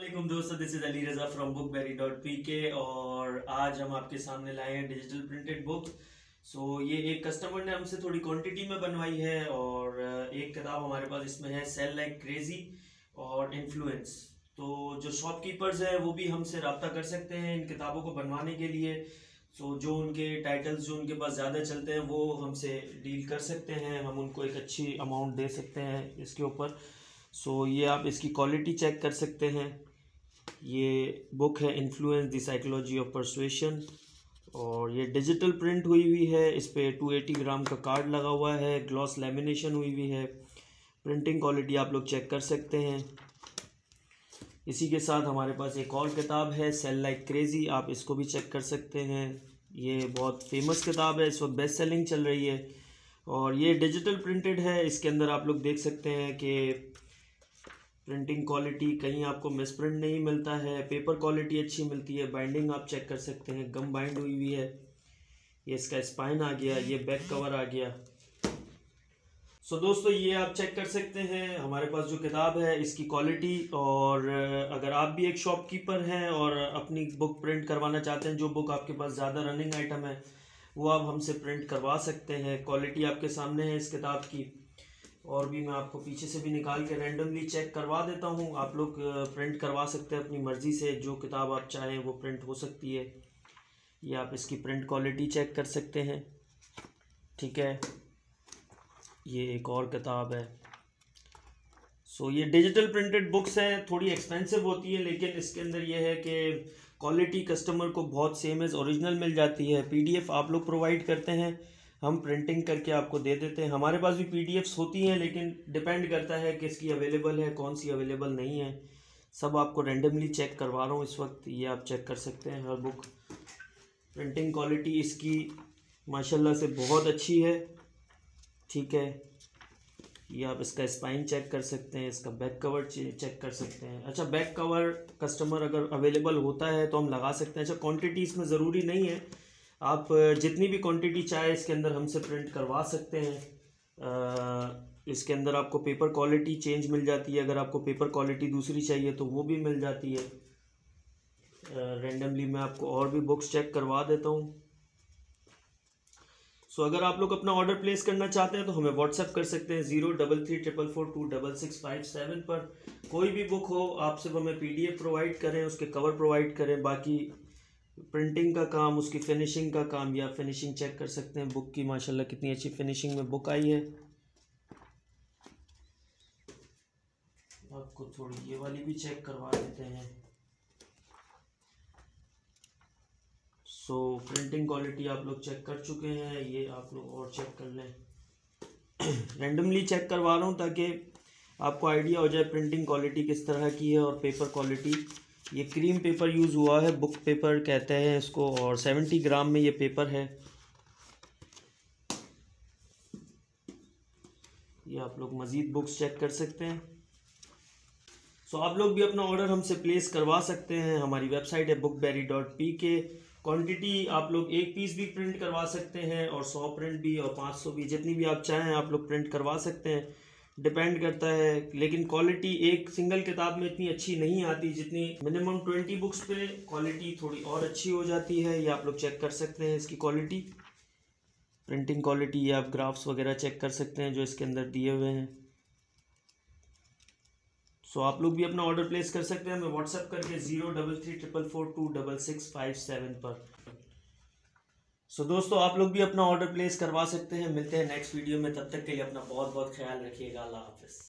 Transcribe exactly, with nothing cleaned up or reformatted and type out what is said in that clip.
वालेकुम दोस्तों, this is Ali Raza from Book Berry dot P K. और आज हम आपके सामने लाए हैं डिजिटल प्रिंटेड बुक। सो ये एक कस्टमर ने हमसे थोड़ी क्वांटिटी में बनवाई है और एक किताब हमारे पास इसमें है, सेल लाइक क्रेजी और इन्फ्लुएंस। तो जो शॉपकीपर्स हैं वो भी हमसे रब्ता कर सकते हैं इन किताबों को बनवाने के लिए। सो जो उनके टाइटल्स जो उनके पास ज़्यादा चलते हैं वो हमसे डील कर सकते हैं, हम उनको एक अच्छी अमाउंट दे सकते हैं इसके ऊपर। सो so, ये आप इसकी क्वालिटी चेक कर सकते हैं। ये बुक है influence the psychology of persuasion और ये डिजिटल प्रिंट हुई हुई है। इस पे टू एटी ग्राम का कार्ड लगा हुआ है, ग्लॉस लैमिनेशन हुई हुई है। प्रिंटिंग क्वालिटी आप लोग चेक कर सकते हैं। इसी के साथ हमारे पास एक और किताब है, सेल लाइक क्रेजी, आप इसको भी चेक कर सकते हैं। ये बहुत फेमस किताब है, इस वक्त बेस्ट सेलिंग चल रही है और ये डिजिटल प्रिंटेड है। इसके अंदर आप लोग देख सकते हैं कि प्रिंटिंग क्वालिटी कहीं आपको मिस प्रिंट नहीं मिलता है, पेपर क्वालिटी अच्छी मिलती है। बाइंडिंग आप चेक कर सकते हैं, गम बाइंड हुई हुई है। ये इसका स्पाइन आ गया, ये बैक कवर आ गया। सो so, दोस्तों ये आप चेक कर सकते हैं हमारे पास जो किताब है इसकी क्वालिटी। और अगर आप भी एक शॉपकीपर हैं और अपनी बुक प्रिंट करवाना चाहते हैं, जो बुक आपके पास ज़्यादा रनिंग आइटम है वो आप हमसे प्रिंट करवा सकते हैं। क्वालिटी आपके सामने है इस किताब की, और भी मैं आपको पीछे से भी निकाल के रैंडमली चेक करवा देता हूँ। आप लोग प्रिंट करवा सकते हैं अपनी मर्ज़ी से, जो किताब आप चाहें वो प्रिंट हो सकती है। ये आप इसकी प्रिंट क्वालिटी चेक कर सकते हैं, ठीक है। ये एक और किताब है। सो so, ये डिजिटल प्रिंटेड बुक्स हैं, थोड़ी एक्सपेंसिव होती है, लेकिन इसके अंदर ये है कि क्वालिटी कस्टमर को बहुत सेम एज ओरिजिनल मिल जाती है। पीडीएफ आप लोग प्रोवाइड करते हैं, हम प्रिंटिंग करके आपको दे देते हैं। हमारे पास भी पीडीएफ्स होती हैं, लेकिन डिपेंड करता है किसकी अवेलेबल है, कौन सी अवेलेबल नहीं है। सब आपको रैंडमली चेक करवा रहा हूँ इस वक्त, ये आप चेक कर सकते हैं हर बुक। प्रिंटिंग क्वालिटी इसकी माशाल्लाह से बहुत अच्छी है, ठीक है। ये आप इसका स्पाइन चेक कर सकते हैं, इसका बैक कवर चेक कर सकते हैं। अच्छा, बैक कवर कस्टमर अगर अवेलेबल होता है तो हम लगा सकते हैं। अच्छा, क्वांटिटी इसमें ज़रूरी नहीं है, आप जितनी भी क्वांटिटी चाहे इसके अंदर हमसे प्रिंट करवा सकते हैं। आ, इसके अंदर आपको पेपर क्वालिटी चेंज मिल जाती है, अगर आपको पेपर क्वालिटी दूसरी चाहिए तो वो भी मिल जाती है। रैंडमली मैं आपको और भी बुक्स चेक करवा देता हूँ। सो so, अगर आप लोग अपना ऑर्डर प्लेस करना चाहते हैं तो हमें व्हाट्सएप कर सकते हैं zero double three triple four two double six five seven पर। कोई भी बुक हो आप सिर्फ हमें पीडीएफ प्रोवाइड करें, उसके कवर प्रोवाइड करें, बाकी प्रिंटिंग का काम, उसकी फिनिशिंग का काम, या फिनिशिंग चेक कर सकते हैं बुक की। माशाल्लाह कितनी अच्छी फिनिशिंग में बुक आई है। आपको थोड़ी ये वाली भी चेक करवा देते हैं। सो प्रिंटिंग क्वालिटी आप लोग चेक कर चुके हैं, ये आप लोग और चेक कर लें। रैंडमली चेक करवा रहा हूँ ताकि आपको आइडिया हो जाए प्रिंटिंग क्वालिटी किस तरह की है और पेपर क्वालिटी। ये क्रीम पेपर यूज़ हुआ है, बुक पेपर कहते हैं इसको, और सेवेंटी ग्राम में ये पेपर है। ये आप लोग मज़ीद बुक्स चेक कर सकते हैं। सो so, आप लोग भी अपना ऑर्डर हमसे प्लेस करवा सकते हैं। हमारी वेबसाइट है Book Berry dot P K. Quantity आप लोग एक पीस भी प्रिंट करवा सकते हैं और सौ प्रिंट भी और पाँच सौ भी, जितनी भी आप चाहें आप लोग प्रिंट करवा सकते हैं, डिपेंड करता है। लेकिन क्वालिटी एक सिंगल किताब में इतनी अच्छी नहीं आती जितनी मिनिमम ट्वेंटी बुक्स पे क्वालिटी थोड़ी और अच्छी हो जाती है। ये आप लोग चेक कर सकते हैं इसकी क्वालिटी, प्रिंटिंग क्वालिटी। ये आप ग्राफ्स वगैरह चेक कर सकते हैं जो इसके अंदर दिए हुए हैं। सो आप लोग भी अपना ऑर्डर प्लेस कर सकते हैं हमें व्हाट्सएप करके zero double three triple four two double six five seven पर। सो so, दोस्तों आप लोग भी अपना ऑर्डर प्लेस करवा सकते हैं। मिलते हैं नेक्स्ट वीडियो में, तब तक के लिए अपना बहुत बहुत ख्याल रखिएगा। अल्लाह हाफिज़।